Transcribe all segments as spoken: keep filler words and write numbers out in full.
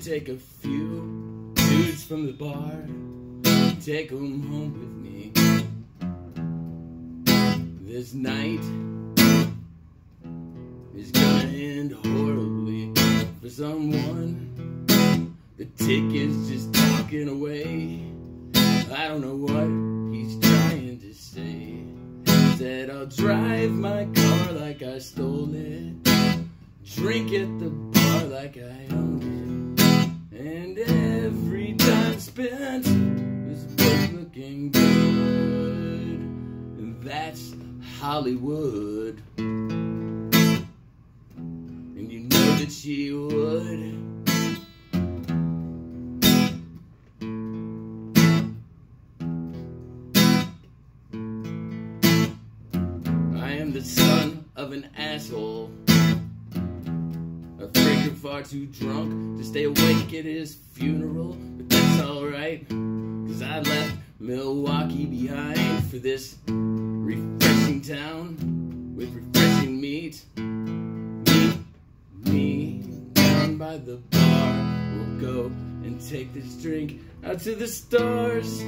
take a few dudes from the bar, take them home with me. This night is gonna end horribly for someone. The ticket's just talking away. I don't know what he's trying to say. Said I'll drive my car like I stole it, drink at the bar like I owned it, and every time spent is both looking good. And that's Hollywood, and you know that she would. I am the son of an asshole, a freaking far too drunk to stay awake at his funeral, but that's alright, cause I left Milwaukee behind for this refreshing town with refreshing meat. Meet me down by the bar, we'll go and take this drink out to the stars.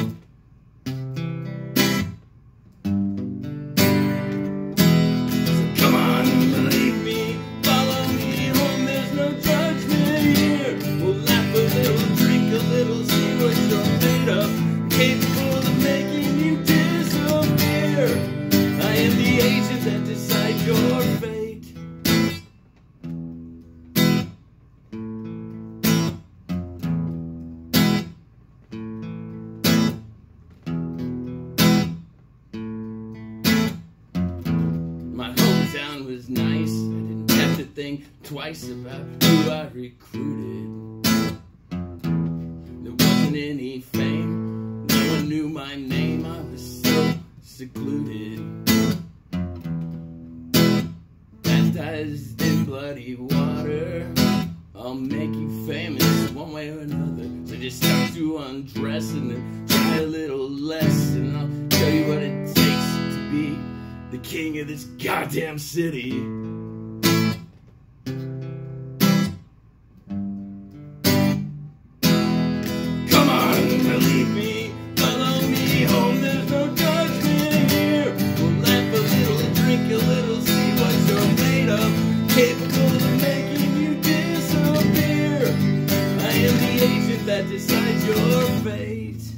Capable of making you disappear. I am the agent that decides your fate. My hometown was nice. I didn't have to think twice about who I recruited. There wasn't any fame, knew my name, I was so secluded. Baptized in bloody water, I'll make you famous one way or another. So just start to undress and then try a little less, and I'll show you what it takes to be the king of this goddamn city. Come on, believe me. Capable of making you disappear. I am the agent that decides your fate.